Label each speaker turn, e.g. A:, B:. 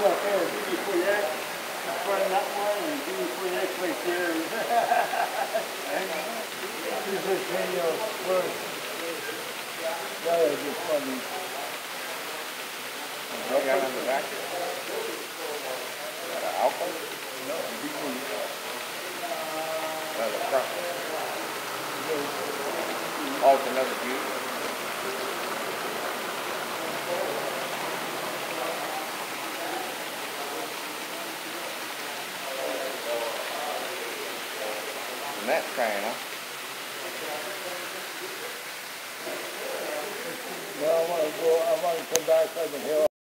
A: up there, DD4X, in front of that one, and DD4X right there. This is video first. That was just funny.
B: What you got on the back here? Is that an Alpha?
A: No, D4.
B: That's a front. Oh, it's another Buick. And that's trying, huh?
A: Well, I want to come back so I can hear